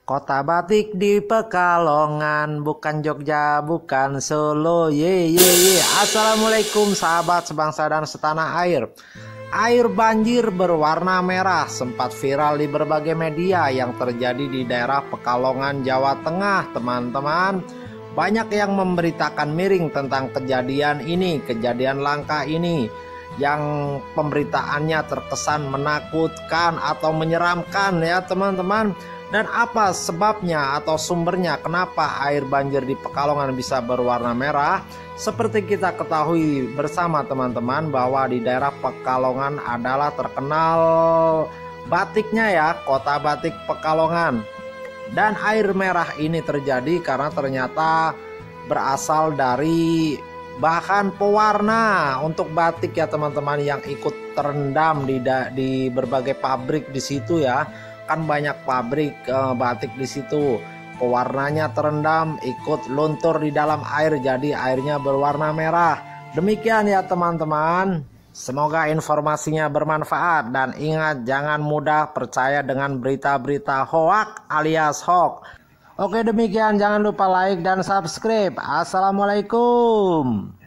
Kota batik di Pekalongan, bukan Jogja, bukan Solo. Ye ye ye. Assalamualaikum sahabat sebangsa dan setanah air. Air banjir berwarna merah sempat viral di berbagai media yang terjadi di daerah Pekalongan, Jawa Tengah, teman-teman. Banyak yang memberitakan miring tentang kejadian ini, kejadian langka ini, yang pemberitaannya terkesan menakutkan atau menyeramkan ya teman-teman. Dan apa sebabnya atau sumbernya kenapa air banjir di Pekalongan bisa berwarna merah? Seperti kita ketahui bersama teman-teman bahwa di daerah Pekalongan adalah terkenal batiknya ya, kota batik Pekalongan. Dan air merah ini terjadi karena ternyata berasal dari bahan pewarna untuk batik ya teman-teman, yang ikut terendam di berbagai pabrik di situ ya. Kan banyak pabrik batik di situ, pewarnanya terendam, ikut luntur di dalam air, jadi airnya berwarna merah. Demikian ya teman-teman, semoga informasinya bermanfaat, dan ingat jangan mudah percaya dengan berita-berita hoak alias hoax. Oke, demikian, jangan lupa like dan subscribe. Assalamualaikum.